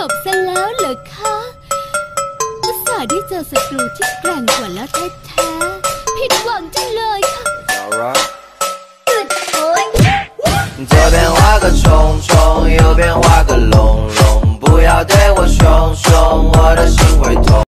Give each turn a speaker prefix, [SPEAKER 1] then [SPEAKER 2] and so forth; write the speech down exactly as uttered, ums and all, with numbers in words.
[SPEAKER 1] บซะแล้วเหรอคะอุตส่าห์ได้เจอศัตรูที่แกร่งกว่าแล้วแท้ๆผิดหวังจังเลยค่ะ
[SPEAKER 2] 左边画个虫虫，右边画